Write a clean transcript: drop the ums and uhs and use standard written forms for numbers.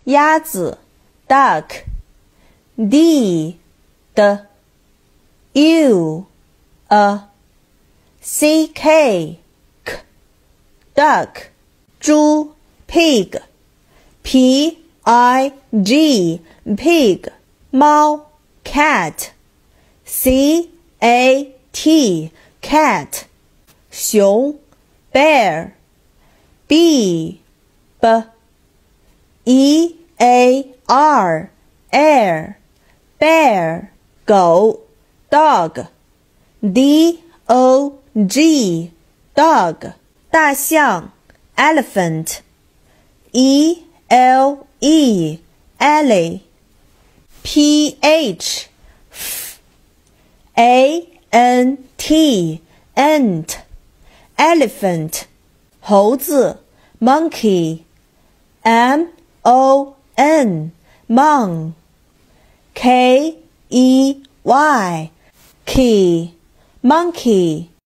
鸭子 duck D d U a C K k duck 猪 pig P I G pig 猫 cat C A T cat 熊 bear B b E A R air bear 狗 dog D O G dog 大象 elephant E L E alley P H f A N T ant elephant 猴子 monkey M O N mon K E Y key monkey